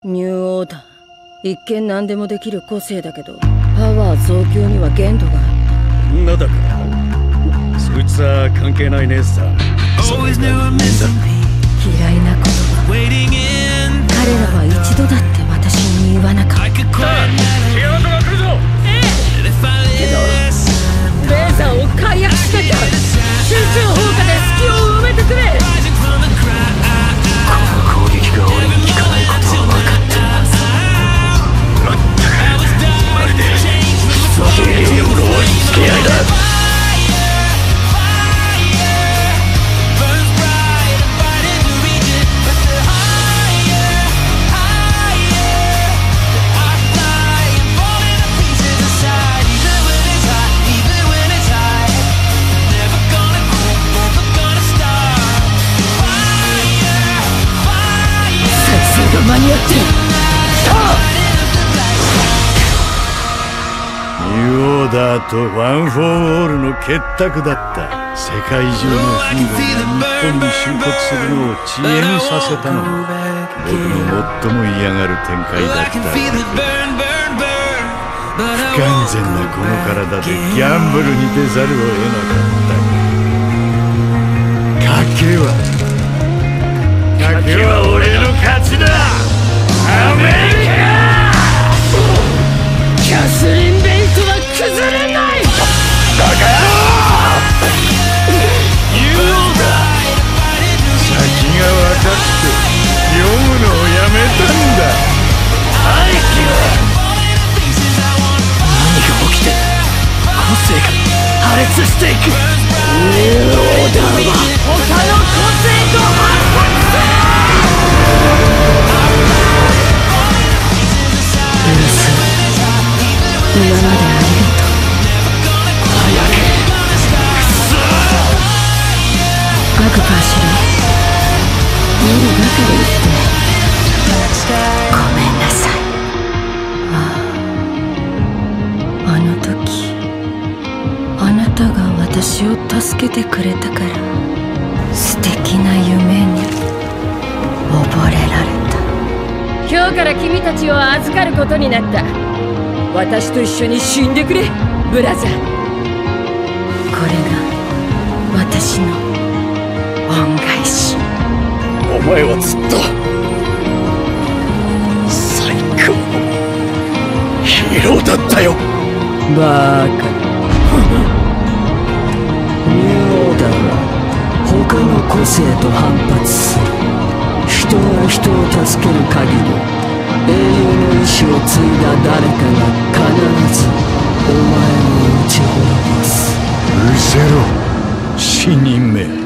ニューオーダー、一見何でもできる個性だけど、パワー増強には限度があった。 女だからそいつは関係ないねさ。それが人間だ。 嫌いな言葉、彼らは一度だって私に言わなかった。 シアートが来るぞ。 けどレーザーを解約しなきゃ。集中砲火で隙を埋めてくれ。 この攻撃が俺に効かないことは分かってる。まったくまるでクソゲー用の押し付け合いだ。 間に合ってる。 ニューオーダーとワン・フォー・オールの結託だった。世界中のヒーローが日本に集結するのを遅延させたのも僕の最も嫌がる展開だった。不完全なこの体でギャンブルに出ざるを得なかった。賭けは俺の勝ちだ。アメリカ。 キャスリン・ベイトは崩れない。 バカ野郎。ニューオーダー、先が分かって読むのをやめたんだ。 兄貴は何が起きて個性が破裂していく。 ニューオーダーは他の個性と反発する。今までありがとう。 早く。 アグパーシロ、無理ばかり言ってごめんなさい。あの時あなたが私を助けてくれたから素敵な夢に溺れられた。今日から君たちを預かることになった。私と一緒に死んでくれ、ブラザー。これが私の恩返し。 お前はずっと最高のヒーローだったよ。 バーカ。ニューオーダーは他の個性と反発する。人が人を助ける限り英雄の意志を継いだ誰かが必ずお前を撃ち滅ぼす。 うせろ死人め。